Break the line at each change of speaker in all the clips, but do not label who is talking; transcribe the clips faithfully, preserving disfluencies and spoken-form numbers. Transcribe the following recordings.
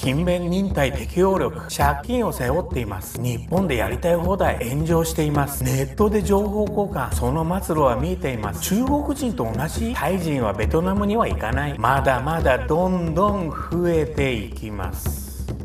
勤勉忍耐適応力、借金を背負っています。日本でやりたい放題炎上しています。ネットで情報交換、その末路は見えています。中国人と同じ？タイ人はベトナムには行かない。まだまだどんどん増えていきます。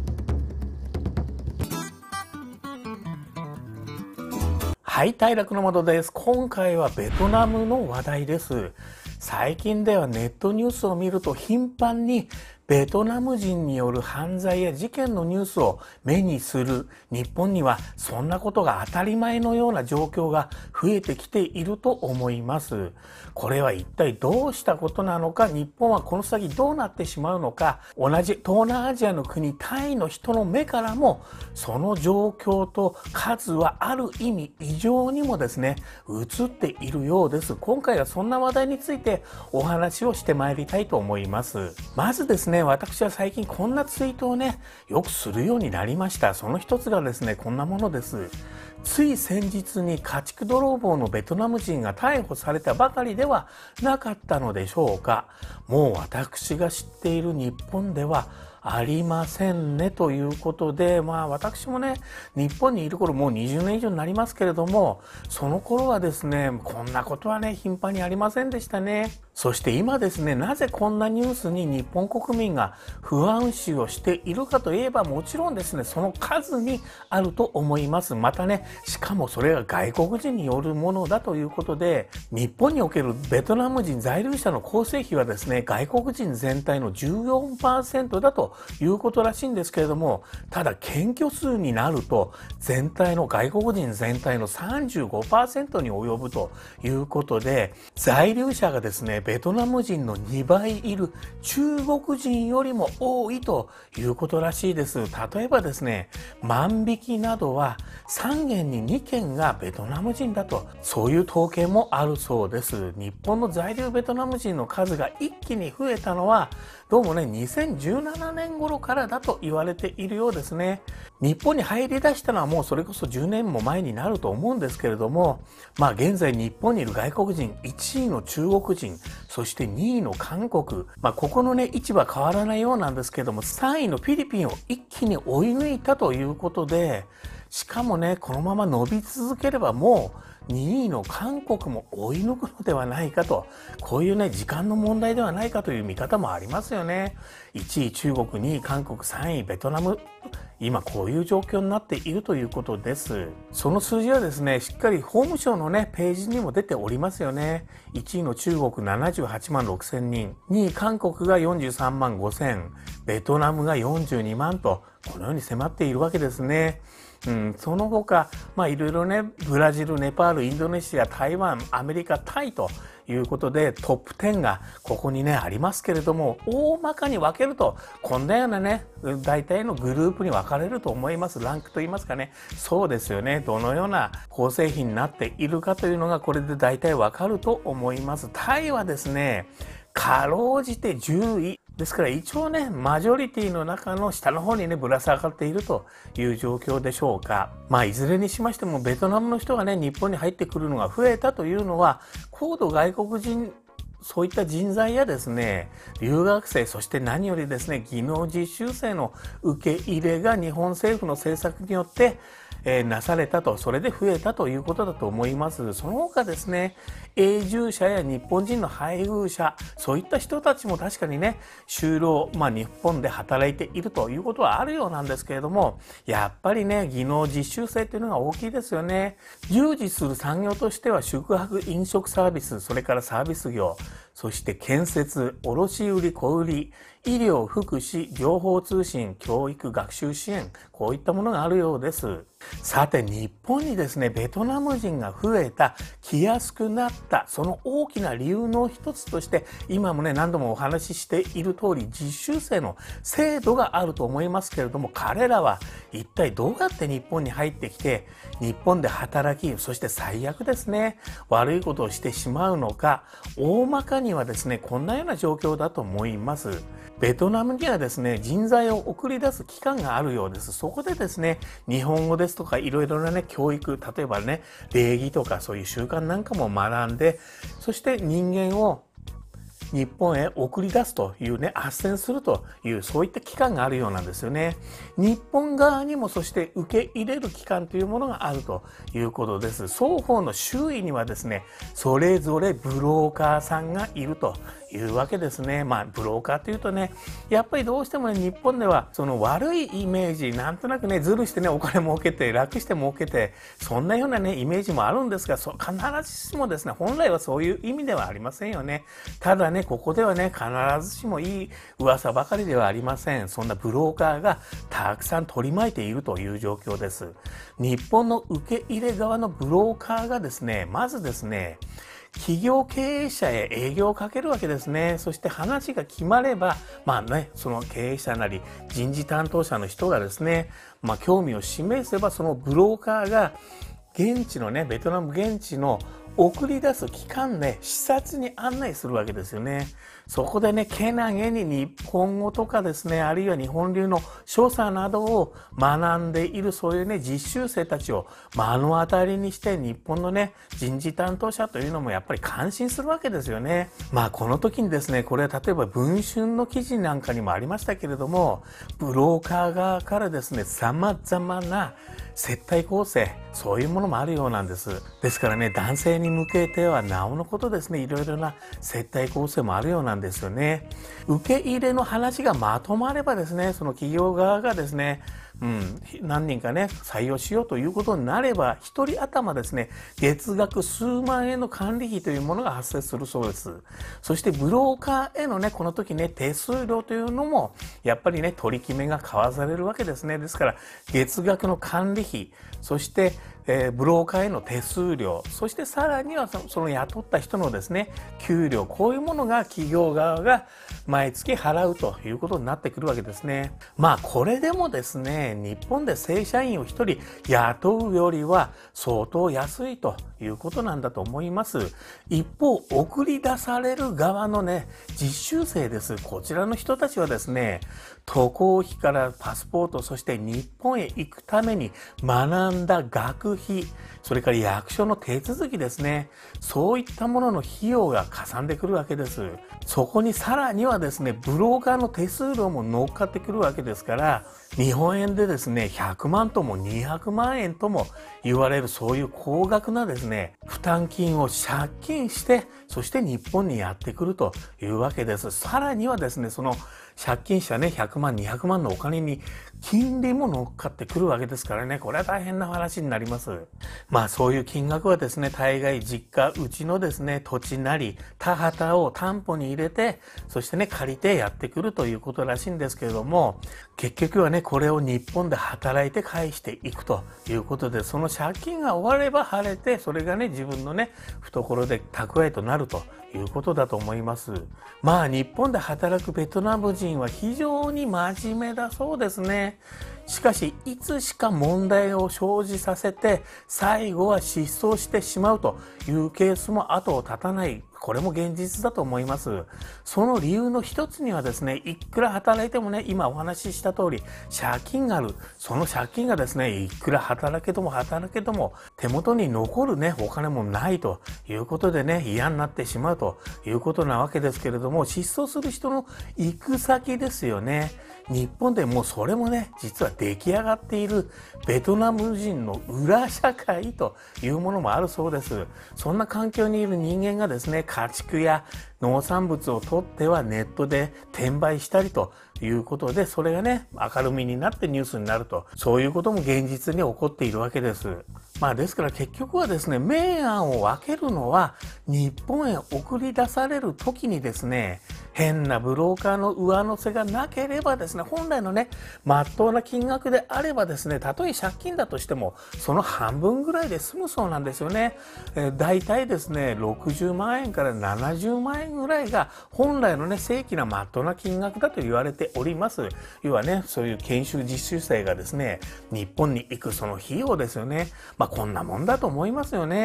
はい、大楽の窓です。今回はベトナムの話題です。最近ではネットニュースを見ると頻繁にベトナム人による犯罪や事件のニュースを目にする。日本にはそんなことが当たり前のような状況が増えてきていると思います。これは一体どうしたことなのか、日本はこの先どうなってしまうのか、同じ東南アジアの国タイの人の目からもその状況と数はある意味異常にもですね、映っているようです。今回はそんな話題についてお話をしてまいりたいと思います。まずですね、私は最近こんなツイートをね、よくするようになりました。その一つがですね、こんなものです。つい先日に家畜泥棒のベトナム人が逮捕されたばかりではなかったのでしょうか。もう私が知っている日本ではありませんねということで、まあ私もね、日本にいる頃もうにじゅうねん以上になりますけれども、その頃はですね、こんなことはね、頻繁にありませんでしたね。そして今ですね、なぜこんなニュースに日本国民が不安視をしているかといえば、もちろんですね、その数にあると思います。またね、しかもそれが外国人によるものだということで、日本におけるベトナム人在留者の構成比はですね、外国人全体の じゅうよんパーセント だということらしいんですけれども、ただ検挙数になると全体の外国人全体の さんじゅうごパーセント に及ぶということで、在留者がですね、ベトナム人のにばいいる中国人よりも多いということらしいです。例えばですね、万引きなどはさんけんににけんがベトナム人だと、そういう統計もあるそうです。日本の在留ベトナム人の数が一気に増えたのはどうもね、にせんじゅうななねん頃からだと言われているようですね。日本に入り出したのはもうそれこそじゅうねんも前になると思うんですけれども、まあ現在日本にいる外国人いちいの中国人、そしてにいの韓国、まあここのね位置は変わらないようなんですけれども、さんいのフィリピンを一気に追い抜いたということで、しかもね、このまま伸び続ければもうにいの韓国も追い抜くのではないかと、こういうね、時間の問題ではないかという見方もありますよね。いちい中国、にい韓国、さんいベトナム、今こういう状況になっているということです。その数字はですね、しっかり法務省のね、ページにも出ておりますよね。いちいの中国ななじゅうはちまんろくせんにん、にい韓国がよんじゅうさんまんごせん、ベトナムがよんじゅうにまんと、このように迫っているわけですね。うん、その他、まあいろいろね、ブラジル、ネパール、インドネシア、台湾、アメリカ、タイということでトップじゅうがここにねありますけれども、大まかに分けるとこんなようなね、大体のグループに分かれると思います。ランクと言いますかね。そうですよね。どのような構成比になっているかというのがこれで大体分かると思います。タイはですね、かろうじてじゅういですから、一応ね、マジョリティの中の下の方にね、ぶら下がっているという状況でしょうか。まあ、いずれにしましても、ベトナムの人がね、日本に入ってくるのが増えたというのは、高度外国人、そういった人材やですね、留学生、そして何よりですね、技能実習生の受け入れが日本政府の政策によって、えー、なされたと、それで増えたということだと思います。その他ですね、永住者や日本人の配偶者、そういった人たちも確かにね、就労、まあ日本で働いているということはあるようなんですけれども、やっぱりね、技能実習生というのが大きいですよね。従事する産業としては宿泊飲食サービス、それからサービス業、そして建設、卸売小売、医療、福祉、情報通信、教育、学習支援、こういったものがあるようです。さて、日本にですね、ベトナム人が増えた、来やすくなった、その大きな理由の一つとして、今もね、何度もお話ししている通り、実習生の制度があると思いますけれども、彼らは一体どうやって日本に入ってきて、日本で働き、そして最悪ですね、悪いことをしてしまうのか、大まかにはですね、こんなような状況だと思います。ベトナムにはですね、人材を送り出す機関があるようです。そこでですね、日本語ですとかいろいろなね、教育、例えばね、礼儀とかそういう習慣なんかも学んで、そして人間を日本へ送り出すというね、斡旋するという、そういった機関があるようなんですよね。日本側にもそして受け入れる機関というものがあるということです。双方の周囲にはですね、それぞれブローカーさんがいるというわけですね。まあ、ブローカーというとね、やっぱりどうしてもね、日本ではその悪いイメージ、なんとなくね、ずるしてね、お金儲けて、楽して儲けて、そんなようなね、イメージもあるんですが、そ必ずしもですね、本来はそういう意味ではありませんよね。ただね、ここではね、必ずしもいい噂ばかりではありません。そんなブローカーがたくさん取り巻いているという状況です。日本の受け入れ側のブローカーがですね、まずですね、企業経営者へ営業をかけるわけですね。そして話が決まれば、まあね、その経営者なり人事担当者の人がですね、まあ興味を示せば、そのブローカーが現地のね、ベトナム現地の送り出す機関で視察に案内するわけですよね。そこでね、けなげに日本語とかですね、あるいは日本流の所作などを学んでいるそういうね、実習生たちを目の当たりにして、日本のね、人事担当者というのもやっぱり感心するわけですよね。まあこの時にですね、これは例えば文春の記事なんかにもありましたけれども、ブローカー側からですね、様々な接待構成、そういうものもあるようなんです。ですからね、男性に向けてはなおのことですね、いろいろな接待構成もあるようなんですよね。受け入れの話がまとまればですね、その企業側がですね、うん、何人かね、採用しようということになれば、一人頭ですね、月額数万円の管理費というものが発生するそうです。そしてブローカーへのね、この時ね、手数料というのも、やっぱりね、取り決めが交わされるわけですね。ですから、月額の管理費、そして、えー、ブローカーへの手数料、そしてさらにはその、その雇った人のですね、給料、こういうものが企業側が毎月払うということになってくるわけですね。まあこれでもですね、日本で正社員を一人雇うよりは相当安いということなんだと思います。一方、送り出される側のね、実習生です。こちらの人たちはですね、渡航費からパスポート、そして日本へ行くために学んだ学費、それから役所の手続きですね。そういったものの費用がかさんでくるわけです。そこにさらにはですね、ブローカーの手数料も乗っかってくるわけですから、日本円でですね、ひゃくまんともにひゃくまんえんとも言われるそういう高額なですね、負担金を借金して、そして日本にやってくるというわけです。さらにはですね、その借金したね、ひゃくまん、にひゃくまんのお金に金利も乗っかってくるわけですからね、これは大変な話になります。まあそういう金額はですね、大概実家、うちのですね、土地なり、田畑を担保に入れて、そしてね、借りてやってくるということらしいんですけれども、結局はね、これを日本で働いて返していくということで、その借金が終われば晴れて、それがね、自分のね、懐で蓄えとなるということだと思います。まあ日本で働くベトナム人は非常に真面目だそうですね。しかしいつしか問題を生じさせて最後は失踪してしまうというケースも後を絶たない。これも現実だと思います。その理由の一つにはですね、いくら働いてもね、今お話しした通り借金がある。その借金がですね、いくら働けども働けども手元に残るね、お金もないということでね、嫌になってしまうということなわけですけれども、失踪する人の行く先ですよね。日本でもうそれもね、実は出来上がっているベトナム人の裏社会というものもあるそうです。そんな環境にいる人間がですね、家畜や農産物を取ってはネットで転売したりということで、それがね、明るみになってニュースになると、そういうことも現実に起こっているわけです。まあですから結局はですね、明暗を分けるのは日本へ送り出される時にですね、変なブローカーの上乗せがなければですね、本来のね、まっとうな金額であればですね、たとえ借金だとしても、その半分ぐらいで済むそうなんですよね。えー、大体ですね、ろくじゅうまんえんからななじゅうまんえんぐらいが本来のね、正規なまっとうな金額だと言われております。要はね、そういう研修実習生がですね、日本に行くその費用ですよね。まあこんなもんだと思いますよね。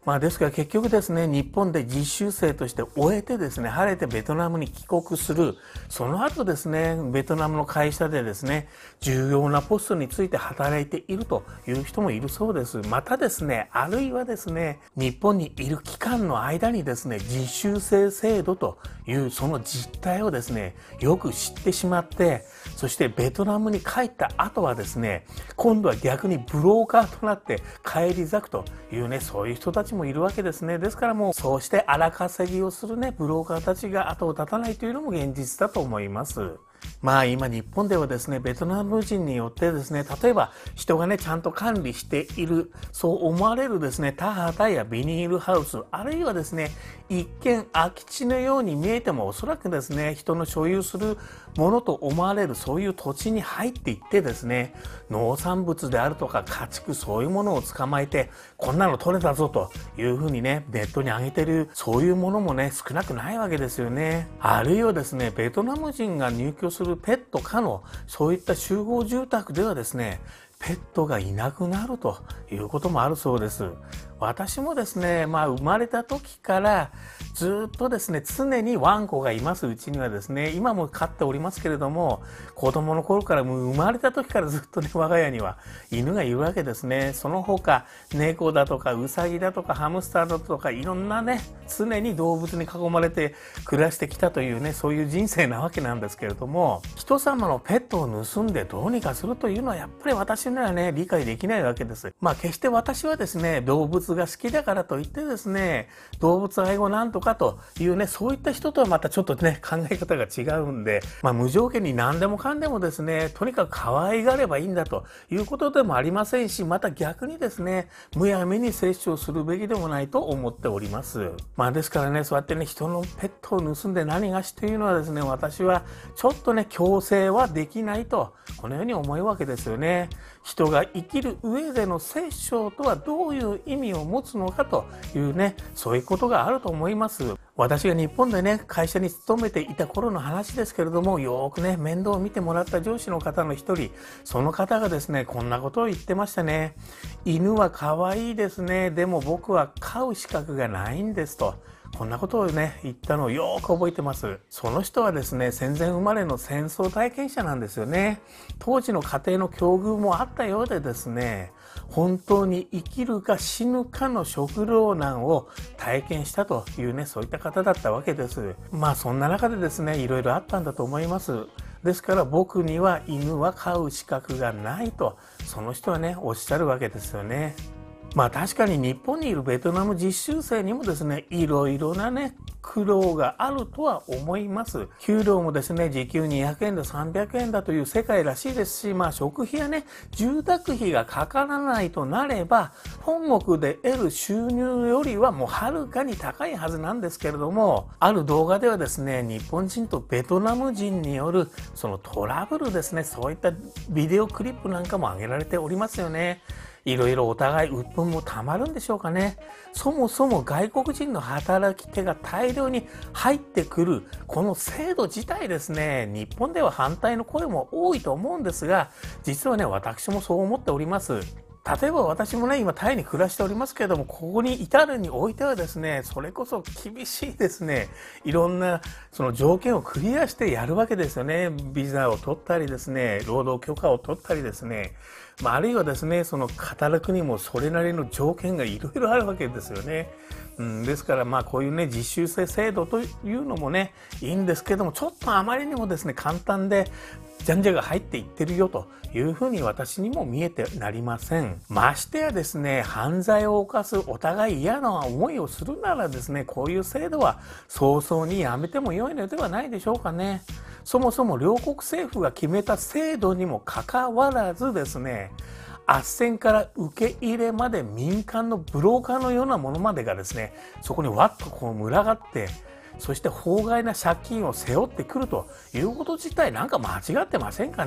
まあですから結局ですね、日本で実習生として終えてですね、晴れてベトナムに帰国する。その後ですね、ベトナムの会社でですね、重要なポストについて働いているという人もいるそうです。またですね、あるいはですね、日本にいる期間の間にですね、実習生制度というその実態をですね、よく知ってしまって、そしてベトナムに帰った後はですね、今度は逆にブローカーとなって返り咲くというね、そういう人たちもいるわけですね。ですからもうそうして荒稼ぎをするね、ブローカーたちが後を絶たないというのも現実だと思います。まあ今日本ではですね、ベトナム人によってですね、例えば人がね、ちゃんと管理している、そう思われるですね、田畑やビニールハウス、あるいはですね、一見空き地のように見えてもおそらくですね、人の所有するものと思われるそういう土地に入っていってですね、農産物であるとか家畜、そういうものを捕まえて、こんなの取れたぞというふうにね、ネットに上げてる、そういうものもね、少なくないわけですよね。あるいはですね、ベトナム人が入居するペット可のそういった集合住宅ではですね、ペットがいなくなるということもあるそうです。私もですね、まあ生まれた時からずっとですね、常にワンコがいます。うちにはですね、今も飼っておりますけれども、子供の頃からもう生まれた時からずっとね、我が家には犬がいるわけですね。その他、猫だとかウサギだとかハムスターだとかいろんなね、常に動物に囲まれて暮らしてきたというね、そういう人生なわけなんですけれども、人様のペットを盗んでどうにかするというのはやっぱり私にはね、理解できないわけです。まあ決して私はですね、動物が好きだからといってですね、動物愛護なんとかというね、そういった人とはまたちょっとね、考え方が違うんで、まあ無条件に何でもかんでもですね、とにかく可愛がればいいんだということでもありませんし、また逆にですね、むやみに摂取をするべきでもないと思っております。まあですからね、そうやってね、人のペットを盗んで何がしというのはですね、私はちょっとね、強制はできないと、このように思うわけですよね。人が生きる上での殺生とはどういう意味を持つのかというね、そういうことがあると思います。私が日本でね、会社に勤めていた頃の話ですけれども、よーくね、面倒を見てもらった上司の方の一人、その方がですね、こんなことを言ってましたね。犬は可愛いですね。でも僕は飼う資格がないんですと。こんなことをね、言ったのをよーく覚えてます。その人はですね、戦前生まれの戦争体験者なんですよね。当時の家庭の境遇もあったようでですね、本当に生きるか死ぬかの食糧難を体験したというね、そういった方だったわけです。まあそんな中でですね、いろいろあったんだと思います。ですから僕には犬は飼う資格がないと、その人はね、おっしゃるわけですよね。まあ確かに日本にいるベトナム実習生にもですね、いろいろなね、苦労があるとは思います。給料もですね、時給にひゃくえんださんびゃくえんだという世界らしいですし、まあ食費やね、住宅費がかからないとなれば、本国で得る収入よりはもうはるかに高いはずなんですけれども、ある動画ではですね、日本人とベトナム人によるそのトラブルですね、そういったビデオクリップなんかも上げられておりますよね。いろいろお互い鬱憤もたまるんでしょうかね。そもそも外国人の働き手が大量に入ってくるこの制度自体ですね、日本では反対の声も多いと思うんですが、実はね、私もそう思っております。例えば私もね、今タイに暮らしておりますけれども、ここに至るにおいてはですね、それこそ厳しいですね、いろんなその条件をクリアしてやるわけですよね。ビザを取ったりですね、労働許可を取ったりですね、まあ、あるいはですね、その働くにもそれなりの条件がいろいろあるわけですよね。うん、ですからまあこういうね、実習生制度というのもね、いいんですけども、ちょっとあまりにもですね、簡単でじゃんじゃが入っていってるよというふうに私にも見えてなりません。ましてやですね、犯罪を犯す、お互い嫌な思いをするならですね、こういう制度は早々にやめても良いのではないでしょうかね。そもそも両国政府が決めた制度にもかかわらずですね、斡旋から受け入れまで民間のブローカーのようなものまでがですね、そこにわっとこう群がって、そして法外な借金を背負ってくるということ自体なんか間違ってませんかね。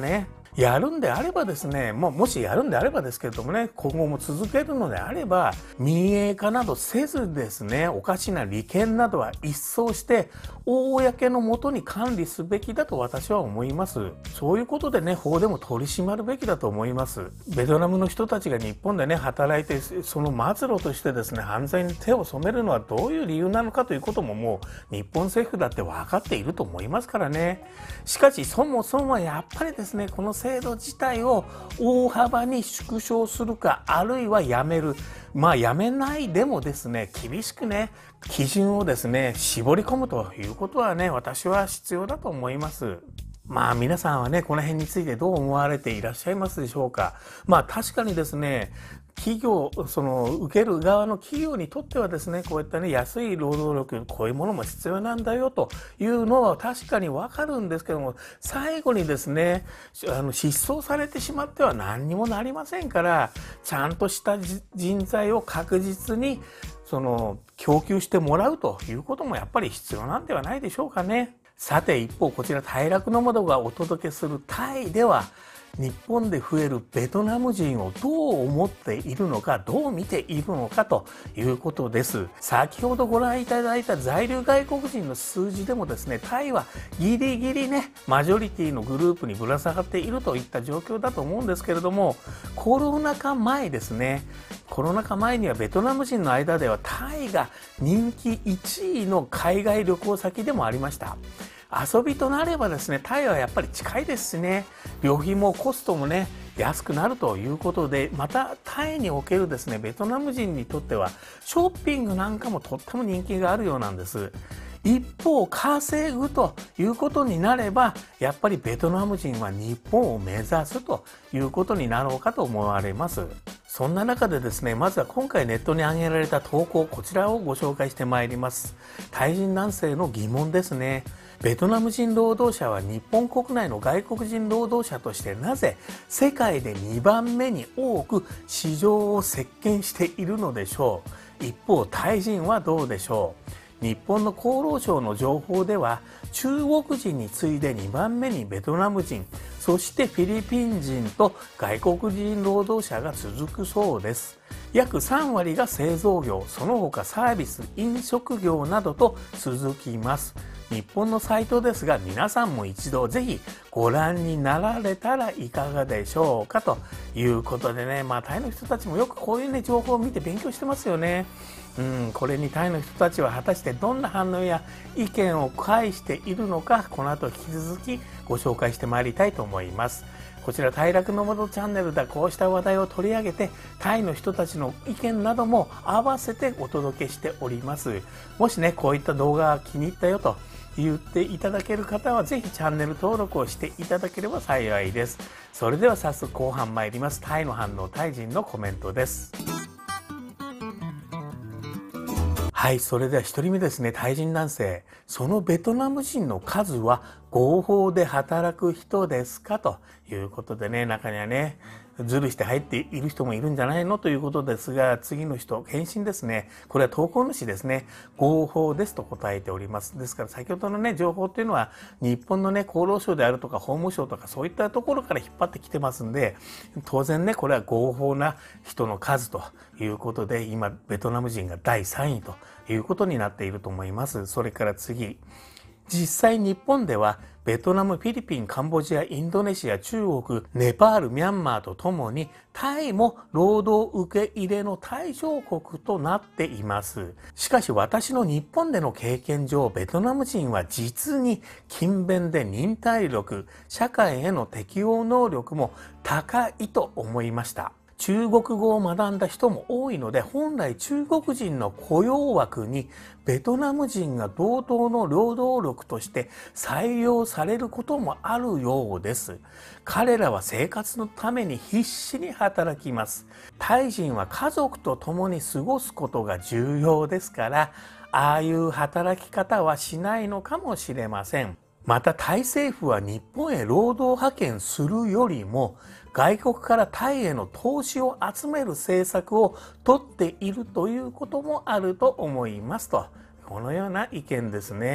やるんであればですね、もうもしやるんであればですけれどもね、今後も続けるのであれば、民営化などせずですね、おかしな利権などは一掃して、公のもとに管理すべきだと私は思います。そういうことでね、法でも取り締まるべきだと思います。ベトナムの人たちが日本でね、働いて、その末路としてですね、犯罪に手を染めるのはどういう理由なのかということももう日本政府だって分かっていると思いますからね。しかしそもそもやっぱりですね、この制度自体を大幅に縮小するか、あるいはやめる。まあやめないでもですね、厳しくね、基準をですね、絞り込むということはね、私は必要だと思います。まあ皆さんはね、この辺についてどう思われていらっしゃいますでしょうか。まあ確かにですね、企業、その受ける側の企業にとってはですね、こういったね、安い労働力、こういうものも必要なんだよというのは確かにわかるんですけども、最後にですね、あの失踪されてしまっては何にもなりませんから、ちゃんとした人材を確実にその供給してもらうということもやっぱり必要なんではないでしょうかね。さて一方、こちら大楽の窓がお届けするタイでは、日本で増えるベトナム人をどう思っているのか、どう見ているのかということです。先ほどご覧いただいた在留外国人の数字でもですね、タイはギリギリね、マジョリティのグループにぶら下がっているといった状況だと思うんですけれども、コロナ禍前ですね、コロナ禍前にはベトナム人の間ではタイが人気いちいの海外旅行先でもありました。遊びとなればですね、タイはやっぱり近いですしね、旅費もコストもね、安くなるということで、またタイにおけるですね、ベトナム人にとってはショッピングなんかもとっても人気があるようなんです。一方、稼ぐということになれば、やっぱりベトナム人は日本を目指すということになろうかと思われます。そんな中でですね、まずは今回ネットに上げられた投稿、こちらをご紹介してまいります。タイ人男性の疑問ですね。ベトナム人労働者は日本国内の外国人労働者としてなぜ世界でにばんめに多く市場を席巻しているのでしょう。一方、タイ人はどうでしょう。日本の厚労省の情報では中国人に次いでにばんめにベトナム人、そしてフィリピン人と外国人労働者が続くそうです。約さんわりが製造業、その他サービス、飲食業などと続きます。日本のサイトですが、皆さんも一度ぜひご覧になられたらいかがでしょうかということでね、まあタイの人たちもよくこういうね情報を見て勉強してますよね。うん、これにタイの人たちは果たしてどんな反応や意見を返しているのか、この後引き続きご紹介してまいりたいと思います。こちらタイ楽の窓チャンネルではこうした話題を取り上げて、タイの人たちの意見なども合わせてお届けしております。もしね、こういった動画が気に入ったよと言っていただける方はぜひチャンネル登録をしていただければ幸いです。それでは早速後半参ります。タイの反応、タイ人のコメントです。はい、それではひとりめですね、タイ人男性。そのベトナム人の数は合法で働く人ですかということでね、中にはね、ズルして入っている人もいるんじゃないのということですが、次の人、返信ですね。これは投稿主ですね。合法ですと答えております。ですから先ほどのね、情報っていうのは、日本のね、厚労省であるとか法務省とかそういったところから引っ張ってきてますんで、当然ね、これは合法な人の数ということで、今、ベトナム人がだいさんいということになっていると思います。それから次。実際日本ではベトナム、フィリピン、カンボジア、インドネシア、中国、ネパール、ミャンマーとともにタイも労働受け入れの対象国となっています。しかし私の日本での経験上、ベトナム人は実に勤勉で忍耐力、社会への適応能力も高いと思いました。中国語を学んだ人も多いので、本来中国人の雇用枠にベトナム人が同等の労働力として採用されることもあるようです。彼らは生活のために必死に働きます。タイ人は家族と共に過ごすことが重要ですから、ああいう働き方はしないのかもしれません。またタイ政府は日本へ労働派遣するよりも外国からタイへの投資を集める政策をとっているということもあると思いますと、このような意見ですね。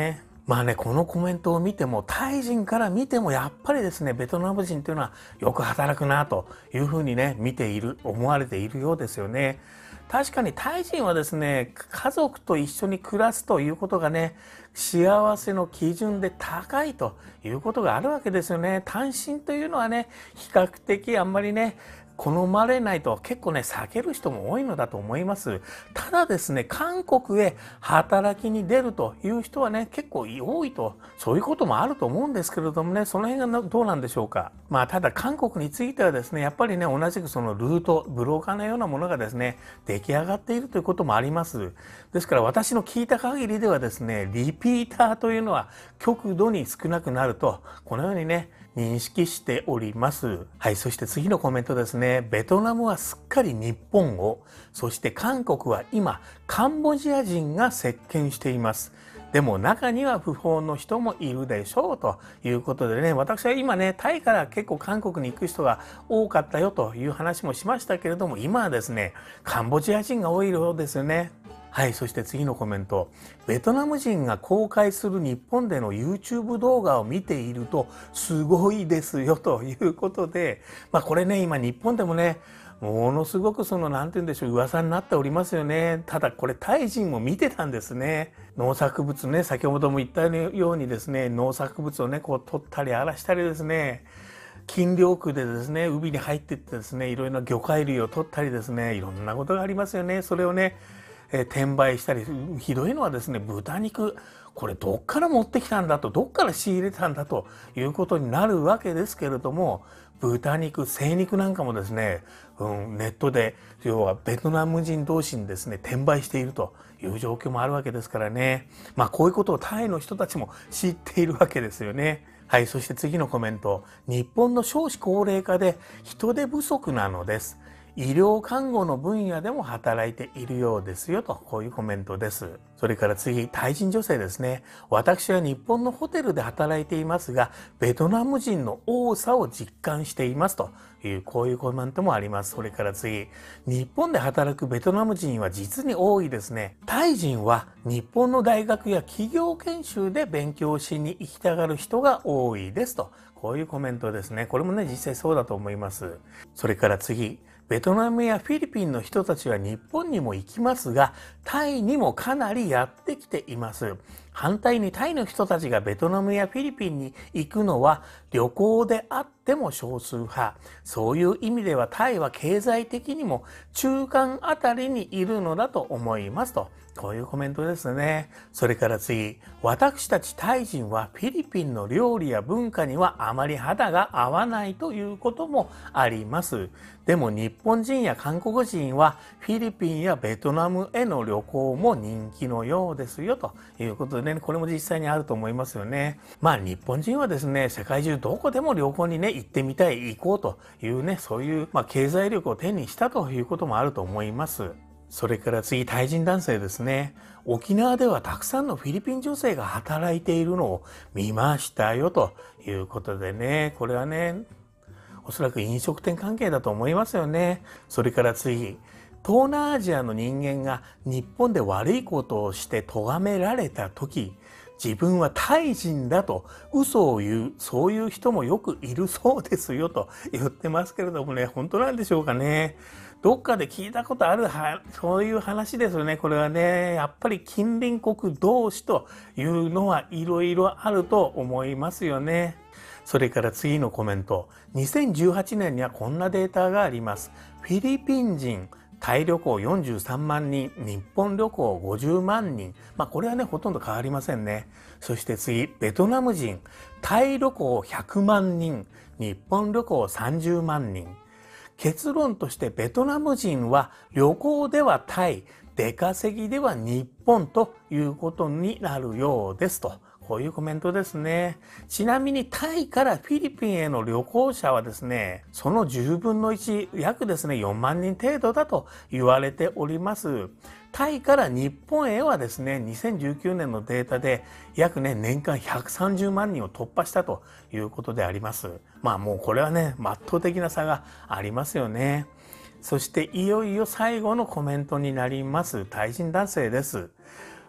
まあね、このコメントを見ても、タイ人から見てもやっぱりですね、ベトナム人というのはよく働くなというふうにね、見ている、思われているようですよね。確かにタイ人はですね、家族と一緒に暮らすということがね、幸せの基準で高いということがあるわけですよね。単身というのはね、比較的あんまりね、好まれないと結構ね、避ける人も多いのだと思います。ただですね、韓国へ働きに出るという人はね、結構多いと、そういうこともあると思うんですけれどもね、その辺がどうなんでしょうか。まあ、ただ韓国についてはですね、やっぱりね、同じくそのルート、ブローカーのようなものがですね、出来上がっているということもあります。ですから私の聞いた限りではですね、リピーターというのは極度に少なくなると、このようにね、認識しております。はい、そして次のコメントですね。ベトナムはすっかり日本を、そして韓国は今、カンボジア人が席巻しています。でも中には不法の人もいるでしょうということでね、私は今ね、タイから結構韓国に行く人が多かったよという話もしましたけれども、今はですね、カンボジア人が多いようですよね。はい、そして次のコメント。ベトナム人が公開する日本での YouTube 動画を見ているとすごいですよということで、まあこれね、今日本でもね、ものすごくその、なんて言うんでしょう、噂になっておりますよね。ただこれタイ人も見てたんですね。農作物ね、先ほども言ったようにですね、農作物をね、こう取ったり荒らしたりですね、禁漁区でですね、海に入っていってですね、いろいろな魚介類を取ったりですね、いろんなことがありますよね。それをね、えー、転売したり、ひどいのはですね、豚肉、これどっから持ってきたんだと、どっから仕入れたんだということになるわけですけれども、豚肉、精肉なんかもですね、うん、ネットで、要はベトナム人同士にですね、転売しているという状況もあるわけですからね。まあこういうことをタイの人たちも知っているわけですよね。はい、そして次のコメント。日本の少子高齢化で人手不足なのです。医療看護の分野でも働いているようですよと、こういうコメントです。それから次、タイ人女性ですね。私は日本のホテルで働いていますが、ベトナム人の多さを実感していますという、こういうコメントもあります。それから次、日本で働くベトナム人は実に多いですね。タイ人は日本の大学や企業研修で勉強しに行きたがる人が多いですと、こういうコメントですね。これもね、実際そうだと思います。それから次、ベトナムやフィリピンの人たちは日本にも行きますが、タイにもかなりやってきています。反対にタイの人たちがベトナムやフィリピンに行くのは旅行であっても少数派。そういう意味ではタイは経済的にも中間あたりにいるのだと思いますと。こういうコメントですね。それから次、私たちタイ人はフィリピンの料理や文化にはあまり肌が合わないということもあります。でも日本人や韓国人はフィリピンやベトナムへの旅行も人気のようですよということでね、これも実際にあると思いますよね。まあ日本人はですね、世界中どこでも旅行にね、行ってみたい、行こうというね、そういうまあ経済力を手にしたということもあると思います。それから次、タイ人男性ですね。沖縄ではたくさんのフィリピン女性が働いているのを見ましたよということでね、これはね、おそらく飲食店関係だと思いますよね。それから次、東南アジアの人間が日本で悪いことをして咎められた時、自分はタイ人だと嘘を言う、そういう人もよくいるそうですよと言ってますけれどもね、本当なんでしょうかね。どっかで聞いたことあるは、そういう話ですよね。これはね、やっぱり近隣国同士というのはいろいろあると思いますよね。それから次のコメント。にせんじゅうはちねんにはこんなデータがあります。フィリピン人、タイ旅行よんじゅうさんまんにん、日本旅行ごじゅうまんにん。まあこれはね、ほとんど変わりませんね。そして次、ベトナム人、タイ旅行ひゃくまんにん、日本旅行さんじゅうまんにん。結論としてベトナム人は旅行ではタイ、出稼ぎでは日本ということになるようですと。こういうコメントですね。ちなみにタイからフィリピンへの旅行者はですね、そのじゅうぶんのいち、約ですね、よんまんにん程度だと言われております。タイから日本へはですね、にせんじゅうきゅうねんのデータで約ね、年間ひゃくさんじゅうまんにんを突破したということであります。まあもうこれはね、圧倒的な差がありますよね。そしていよいよ最後のコメントになります。タイ人男性です。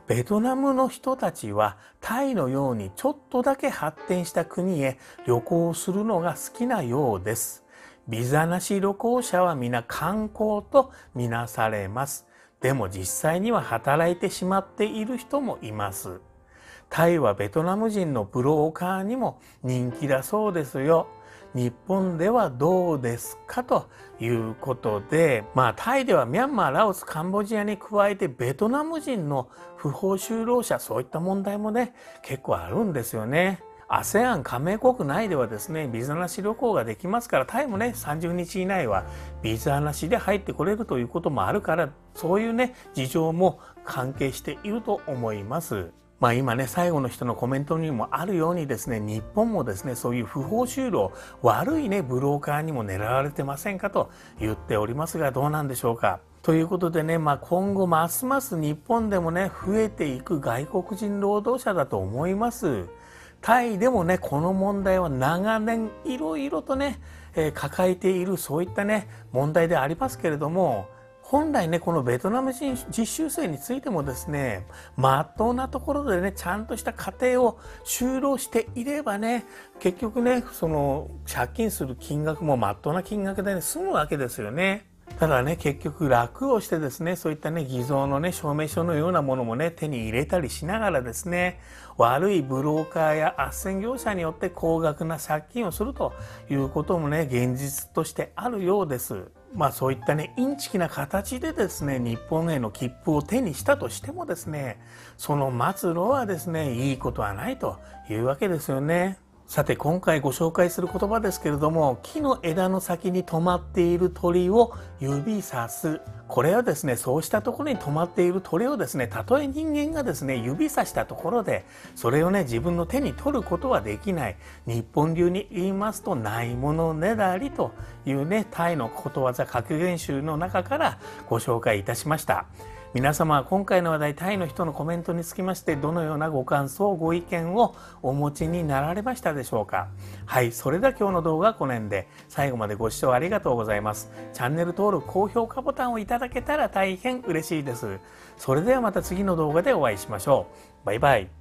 ベトナムの人たちはタイのようにちょっとだけ発展した国へ旅行するのが好きなようです。ビザなし旅行者は皆観光とみなされます。でも実際には働いてしまっている人もいます。タイはベトナム人のブローカーにも人気だそうですよ。日本ではどうですかということで、まあタイではミャンマー、ラオス、カンボジアに加えてベトナム人の不法就労者、そういった問題もね、結構あるんですよね。アセアン 加盟国内ではですね、ビザなし旅行ができますから、タイもね、さんじゅうにち以内はビザなしで入ってこれるということもあるから、そういうね、事情も関係していると思います。まあ今ね、最後の人のコメントにもあるようにですね、日本もですね、そういう不法就労、悪いね、ブローカーにも狙われてませんかと言っておりますが、どうなんでしょうか。ということでね、まあ今後ますます日本でもね、増えていく外国人労働者だと思います。タイでもね、この問題は長年いろいろとね、えー、抱えているそういったね、問題でありますけれども、本来ね、このベトナム人実習生についてもですね、まっとうなところでね、ちゃんとした家庭を就労していればね、結局ね、その借金する金額もまっとうな金額で、ね、済むわけですよね。ただね、結局楽をしてですね、そういったね、偽造のね、証明書のようなものもね、手に入れたりしながらですね、悪いブローカーや斡旋業者によって高額な借金をするということもね、現実としてあるようです。まあそういったね、インチキな形でですね、日本への切符を手にしたとしてもですね、その末路はですね、いいことはないというわけですよね。さて今回ご紹介する言葉ですけれども、木の枝の先に止まっている鳥を指さす。これはですね、そうしたところに止まっている鳥をですね、たとえ人間がですね、指さしたところで、それをね、自分の手に取ることはできない。日本流に言いますと、ないものねだりというね、タイのことわざ格言集の中からご紹介いたしました。皆様は今回の話題、タイの人のコメントにつきましてどのようなご感想、ご意見をお持ちになられましたでしょうか。はい、それでは今日の動画はこの辺で、最後までご視聴ありがとうございます。チャンネル登録、高評価ボタンをいただけたら大変嬉しいです。それではまた次の動画でお会いしましょう。バイバイ。